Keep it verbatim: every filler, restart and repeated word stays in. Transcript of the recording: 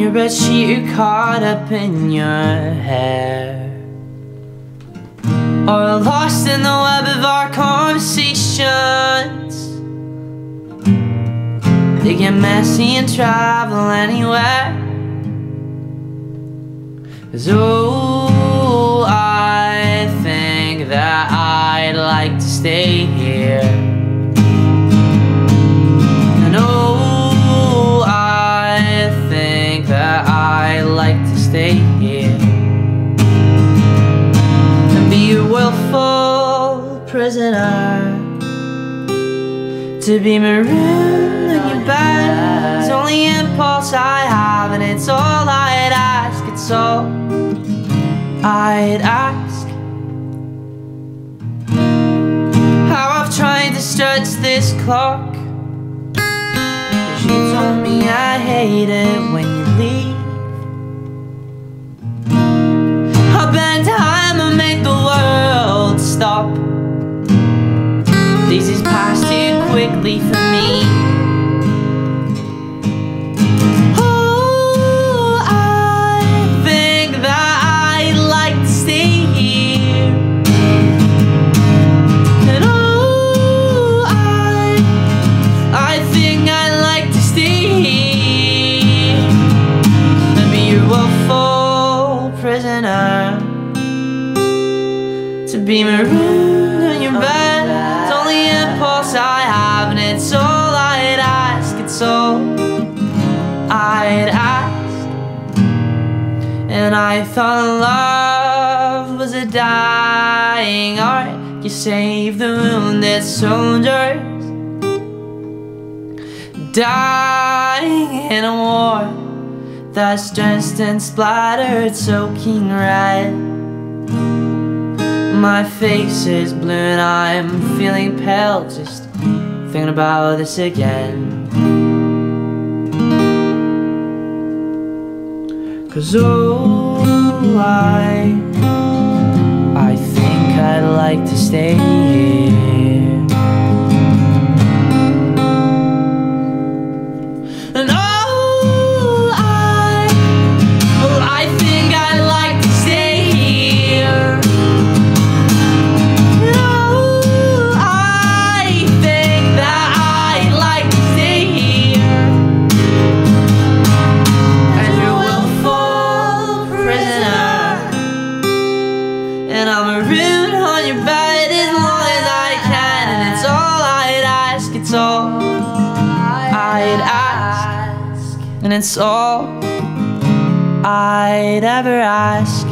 your bedsheet, you're caught up in your hair, or lost in the web of our conversations. They get messy and travel anywhere. 'Cause oh, I think that I'd like to stay here. And oh, I think that I'd like to stay here and be your willful prisoner. To be marooned in your bed is only impulse I have, and it's all I'd ask, it's all I'd ask. How I've tried to stretch this clock, 'cause you told me I hate it when you leave. I've been time to make the world stop. Days has passed too quickly for me. Oh, I think that I'd like to stay here. And oh, I, I think I'd like to stay here and be your willful prisoner. To be marooned on your bed, I have, and it's all I'd ask, it's all I'd ask. And I thought love was a dying art. You save the wounded soldiers dying in a war that's drenched and splattered, soaking red. My face is blue and I'm feeling pale just thinking about this again. 'Cause oh, I, I think I'd like to stay here. And oh, I, oh, I think I'd like to stay here. And I'm marooned on your bed as long as I can, and it's all I'd ask, it's all I'd ask, and it's all I'd ever ask.